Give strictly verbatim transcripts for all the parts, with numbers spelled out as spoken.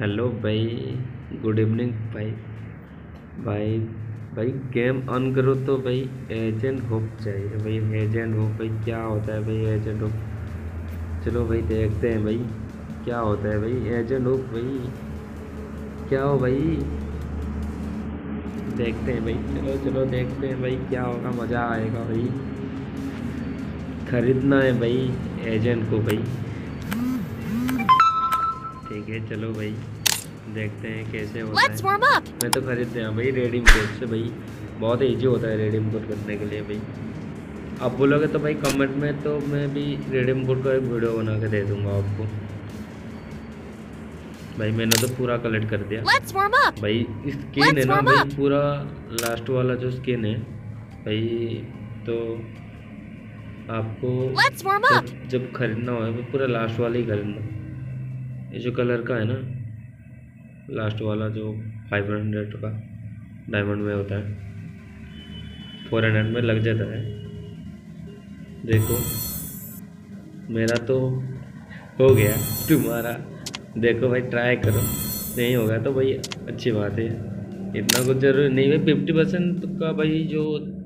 Hello भाई। Good evening भाई। भाई भाई गेम ऑन करो तो भाई एजेंट होप चाहिए भाई। एजेंट होप भाई क्या होता है भाई एजेंट होप? चलो भाई देखते हैं भाई क्या होता है भाई एजेंट होप भाई। क्या हो भाई? देखते हैं भाई। चलो चलो देखते हैं भाई क्या होगा, मज़ा आएगा भाई। खरीदना है भाई एजेंट को भाई। ठीक है चलो भाई देखते हैं कैसे होता Let's warm है। up. मैं तो खरीदते हैं भाई रेडीम कोड से भाई। बहुत ईजी होता है रेडीम कोड करने के लिए भाई। आप बोलोगे तो भाई कमेंट में तो मैं भी रेडीम कोड का एक वीडियो बना के दे दूंगा आपको। भाई मैंने तो पूरा कलेक्ट कर दिया Let's warm up. भाई। स्किन है Let's ना warm भाई, up. पूरा लास्ट वाला जो स्किन है भाई, तो आपको Let's warm up. जब जब खरीदना हो तो पूरा लास्ट वाला ही खरीदना। ये जो कलर का है ना लास्ट वाला जो फाइव हंड्रेड का डायमंड में होता है, फोर हंड्रेड में लग जाता है। देखो मेरा तो हो गया, तुम्हारा देखो भाई ट्राई करो। नहीं होगा तो भाई अच्छी बात है, इतना कुछ जरूरी नहीं भाई। फिफ्टी परसेंट का भाई जो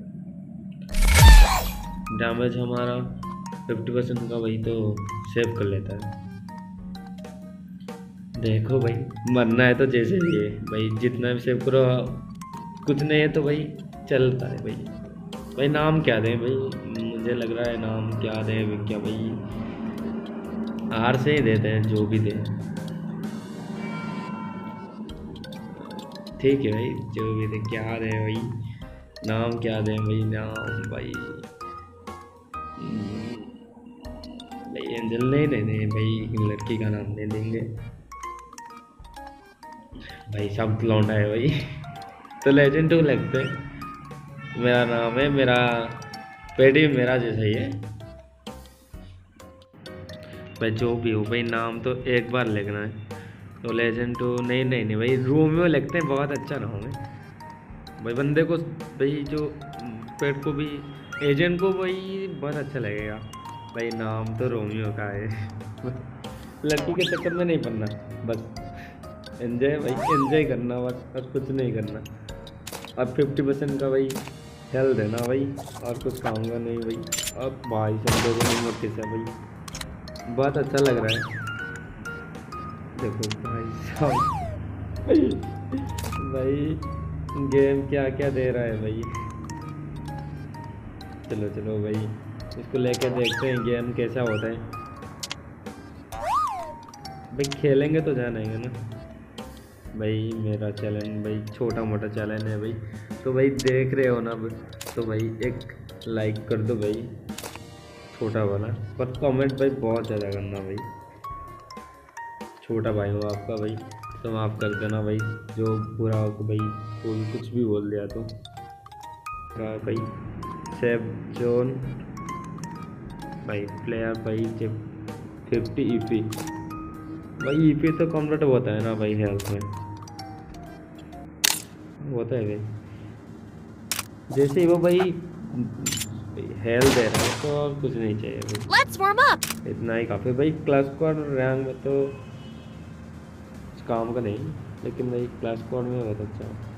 डैमेज हमारा फिफ्टी परसेंट का भाई तो सेव कर लेता है। देखो भाई मरना है तो जैसे भी है भाई, जितना भी सेव करो कुछ नहीं है तो भाई चलता है भाई। भाई नाम क्या दें भाई? मुझे लग रहा है नाम क्या दें क्या भाई, आर से ही देते हैं जो भी दें। ठीक है भाई जो भी दे, क्या दें भाई? नाम क्या दें भाई? नाम भाई भाई एंजल नहीं देने भाई, लड़की का नाम दे देंगे भाई। सब लौंडा है भाई तो लेजेंड टू लगते हैं। मेरा नाम है, मेरा पेडी मेरा जैसा ही है भाई। जो भी हो भाई नाम तो एक बार लिखना है। तो लेजेंड टू नहीं नहीं नहीं भाई, रोमियो लिखते हैं, बहुत अच्छा नाम है भाई। बंदे को भाई जो पेट को भी एजेंट को भाई बहुत अच्छा लगेगा भाई। नाम तो रोमियो का है लड़की के चक्कर में नहीं पड़ना, बस एंजॉय भाई एंजॉय करना बस, और कुछ नहीं करना। अब फिफ्टी परसेंट का भाई हेल्थ है ना भाई, और कुछ खाऊंगा नहीं भाई। अब भाई सब लोगों ने नोटिस है भाई, बहुत अच्छा लग रहा है। देखो भाई साहब भाई गेम क्या क्या दे रहा है भाई। चलो चलो भाई इसको लेके देखते हैं गेम कैसा होता है भाई। खेलेंगे तो जानेंगे ना भाई। मेरा चैलेंज भाई छोटा मोटा चैलेंज है भाई, तो भाई देख रहे हो ना तो भाई एक लाइक कर दो भाई, छोटा वाला। पर कमेंट भाई बहुत ज़्यादा करना भाई, छोटा भाई हो आपका भाई, तो माफ़ कर देना भाई जो बुरा हो भाई, कोई कुछ भी बोल दिया तो भाई। सेव जोन भाई प्लेयर भाई जब फिफ्टी ई पी भाई, ई पी तो कन्वर्ट होता है ना भाई हेल्थ में होता है भाई। जैसे ही वो भाई हेल्थ दे रहा है तो और कुछ नहीं चाहिए भाई। Let's warm up. इतना ही काफ़ी भाई। क्लास स्क्वाड रैंक में तो काम का नहीं, लेकिन भाई क्लास स्क्वाड में बहुत अच्छा है।